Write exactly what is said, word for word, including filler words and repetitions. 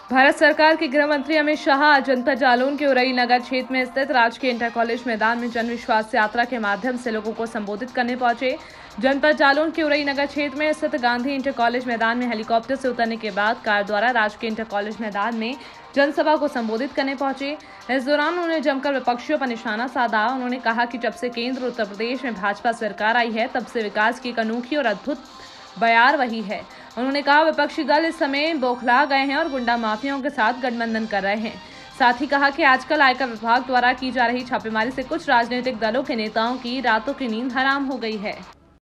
भारत सरकार के गृह मंत्री अमित शाह आज जनपद जालौन के उरई नगर क्षेत्र में स्थित राजकीय इंटर कॉलेज मैदान में जन विश्वास यात्रा के माध्यम से लोगों को संबोधित करने पहुंचे। जनपद जालौन के उरई नगर क्षेत्र में स्थित गांधी इंटर कॉलेज मैदान में हेलीकॉप्टर से उतरने के बाद कार द्वारा राजकीय इंटर कॉलेज मैदान में जनसभा को संबोधित करने पहुंचे। इस दौरान उन्होंने जमकर विपक्षियों पर निशाना साधा। उन्होंने कहा कि जब से केंद्र उत्तर प्रदेश में भाजपा सरकार आई है तब से विकास की एक अनोखी और अद्भुत बयार वही है। उन्होंने कहा विपक्षी दल इस समय बौखला गए हैं और गुंडा माफियाओं के साथ गठबंधन कर रहे हैं। साथ ही कहा कि आजकल आयकर विभाग द्वारा की जा रही छापेमारी से कुछ राजनीतिक दलों के नेताओं की रातों की नींद हराम हो गई है।